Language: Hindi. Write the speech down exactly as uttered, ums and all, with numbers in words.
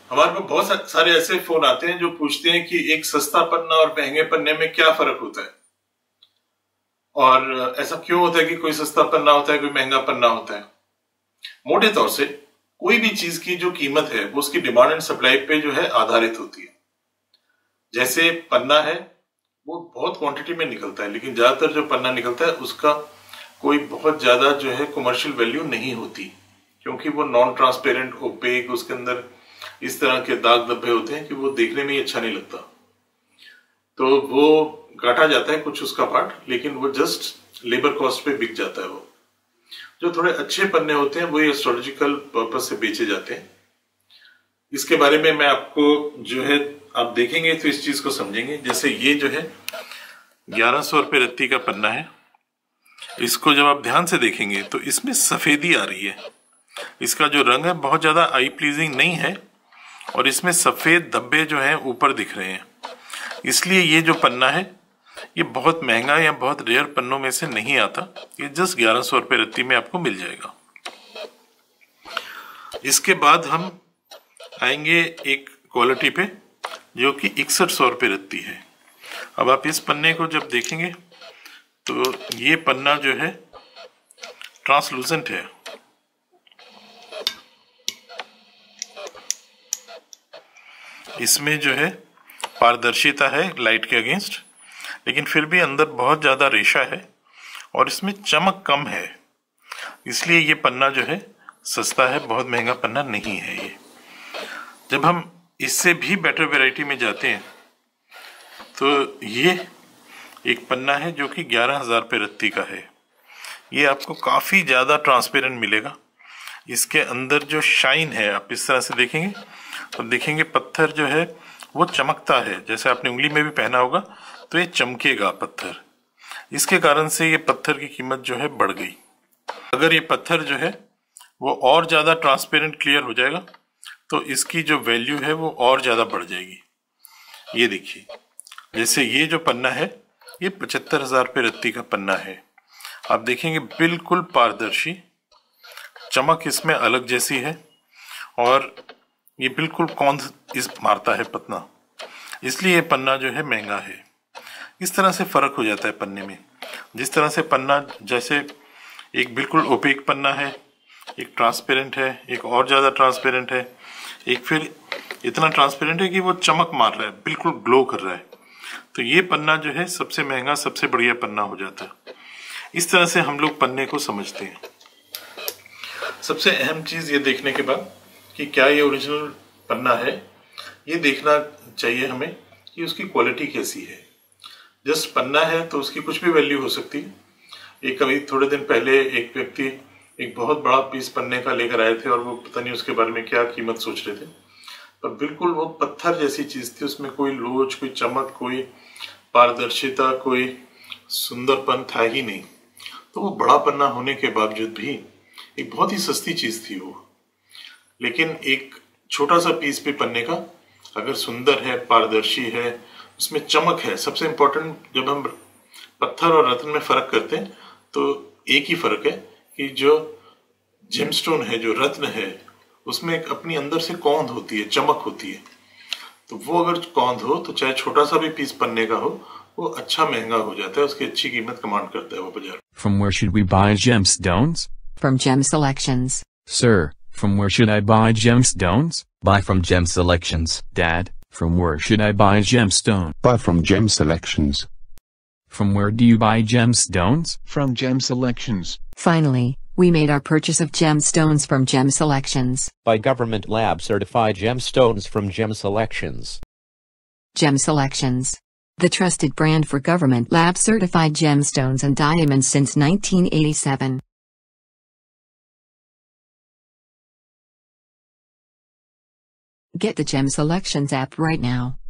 हमारे पास बहुत सारे ऐसे फोन आते हैं जो पूछते हैं कि एक सस्ता पन्ना और महंगे पन्ने में क्या फर्क होता है, और ऐसा क्यों होता है कि कोई सस्ता पन्ना होता है, कोई महंगा पन्ना होता है। मोटे तौर से कोई भी चीज की जो कीमत है वो उसकी डिमांड एंड सप्लाई पे जो है आधारित होती है। जैसे पन्ना है वो बहुत क्वांटिटी में निकलता है, लेकिन ज्यादातर जो पन्ना निकलता है उसका कोई बहुत ज्यादा जो है कमर्शियल वैल्यू नहीं होती, क्योंकि वो नॉन ट्रांसपेरेंट, ओपेक, उसके अंदर इस तरह के दाग धब्बे होते हैं कि वो देखने में ही अच्छा नहीं लगता। तो वो काटा जाता है कुछ उसका पार्ट, लेकिन वो जस्ट लेबर कॉस्ट पे बिक जाता है। वो जो थोड़े अच्छे पन्ने होते हैं वो एस्ट्रोलॉजिकल पर्पस से बेचे जाते हैं। इसके बारे में मैं आपको जो है, आप देखेंगे तो इस चीज को समझेंगे। जैसे ये जो है ग्यारह सौ रुपये रत्ती का पन्ना है, इसको जब आप ध्यान से देखेंगे तो इसमें सफेदी आ रही है। इसका जो रंग है बहुत ज्यादा आई प्लीजिंग नहीं है, और इसमें सफेद धब्बे जो हैं ऊपर दिख रहे हैं। इसलिए ये जो पन्ना है ये बहुत महंगा या बहुत रेयर पन्नों में से नहीं आता। ये जस्ट ग्यारह सौ रुपये रत्ती में आपको मिल जाएगा। इसके बाद हम आएंगे एक क्वालिटी पे जो कि इकसठ सौ रुपये रत्ती है। अब आप इस पन्ने को जब देखेंगे तो ये पन्ना जो है ट्रांसलूसेंट है। इसमें जो है पारदर्शिता है लाइट के अगेंस्ट, लेकिन फिर भी अंदर बहुत ज्यादा रेशा है और इसमें चमक कम है। इसलिए ये पन्ना जो है सस्ता है, बहुत महंगा पन्ना नहीं है ये। जब हम इससे भी बेटर वैरायटी में जाते हैं तो ये एक पन्ना है जो कि ग्यारह हजार रुपये रत्ती का है। ये आपको काफी ज्यादा ट्रांसपेरेंट मिलेगा। इसके अंदर जो शाइन है, आप इस तरह से देखेंगे तो देखेंगे पत्थर जो है वो चमकता है। जैसे आपने उंगली में भी पहना होगा तो ये चमकेगा पत्थर। इसके कारण से ये पत्थर की कीमत जो है बढ़ गई। अगर ये पत्थर जो है वो और ज्यादा ट्रांसपेरेंट क्लियर हो जाएगा तो इसकी जो वैल्यू है वो और ज्यादा बढ़ जाएगी। ये देखिए, जैसे ये जो पन्ना है ये पचहत्तर हजार रुपये रत्ती का पन्ना है। आप देखेंगे बिल्कुल पारदर्शी, चमक इसमें अलग जैसी है, और ये बिल्कुल कौंध इस मारता है पन्ना, इसलिए ये पन्ना जो है महंगा है। इस तरह से फर्क हो जाता है पन्ने में। जिस तरह से पन्ना, जैसे एक बिल्कुल ओपेक पन्ना है, एक ट्रांसपेरेंट है, एक और ज्यादा ट्रांसपेरेंट है, एक फिर इतना ट्रांसपेरेंट है कि वो चमक मार रहा है, बिल्कुल ग्लो कर रहा है। तो ये पन्ना जो है सबसे महंगा, सबसे बढ़िया पन्ना हो जाता है। इस तरह से हम लोग पन्ने को समझते हैं। सबसे अहम चीज ये देखने के बाद कि क्या ये ओरिजिनल पन्ना है, ये देखना चाहिए हमें कि उसकी क्वालिटी कैसी है। जस्ट पन्ना है तो उसकी कुछ भी वैल्यू हो सकती है। एक कभी थोड़े दिन पहले एक व्यक्ति एक बहुत बड़ा पीस पन्ने का लेकर आए थे और वो पता नहीं उसके बारे में क्या कीमत सोच रहे थे, पर बिल्कुल वो पत्थर जैसी चीज थी। उसमें कोई लोच, कोई चमक, कोई पारदर्शिता, कोई सुंदरपन था ही नहीं। तो वो बड़ा पन्ना होने के बावजूद भी एक बहुत ही सस्ती चीज थी वो। लेकिन एक छोटा सा पीस भी पन्ने का अगर सुंदर है, पारदर्शी है, उसमें चमक है। सबसे इम्पोर्टेंट, जब हम पत्थर और रत्न में फर्क करते हैं तो एक ही फर्क है कि जो जेमस्टोन है, जो रत्न है, उसमें एक अपनी अंदर से कौंध होती है, चमक होती है। तो वो अगर कौंध हो तो चाहे छोटा सा भी पीस पन्ने का हो, वो अच्छा महंगा हो जाता है, उसकी अच्छी कीमत कमांड करता है वो बाजार। From where should we buy gemstones? From Gem Selections. Sir, from where should I buy gemstones? Buy from Gem Selections. Dad, from where should I buy gemstones? Buy from Gem Selections. From where do you buy gemstones? From Gem Selections. Finally, we made our purchase of gemstones from Gem Selections. Buy government lab certified gemstones from Gem Selections. Gem Selections. The trusted brand for government lab certified gemstones and diamonds since nineteen eighty-seven. Get the Gem Selections app right now.